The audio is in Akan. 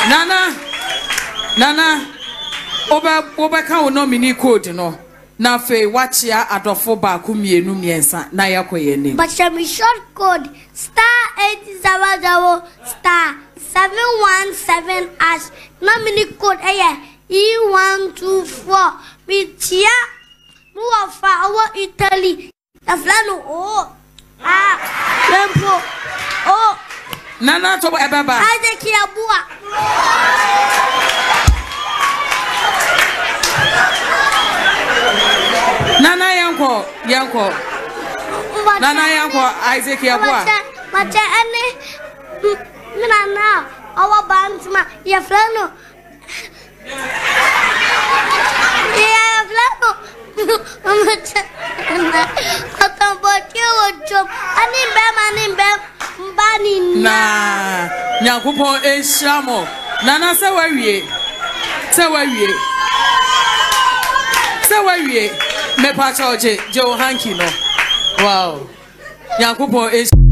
Nana, Oba no mini code no. Na fe wachia adofo ba kumienu miensa na yakoye ni. But me short code *800 *717 # no mini code E124 Mitia Muafa our Italy the flano Lempo Nana to ebaba Isaac Yabua Nana yanko Nana yanko Isaac Yabua Mate ane Nana our bandsma ya flano yeah flano na nyakupo eshramo nana se wawie me pa choje jo hanky no wow nyakupo